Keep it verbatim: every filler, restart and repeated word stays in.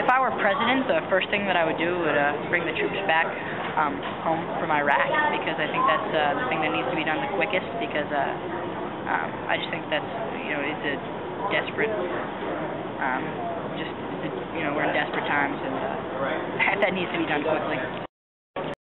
if I were president, the first thing that I would do would uh, bring the troops back um, home from Iraq, because I think that's uh, the thing that needs to be done the quickest, because uh, um, I just think that's, you know, it's a desperate, um, just, you know, we're in desperate times, and uh, that needs to be done quickly.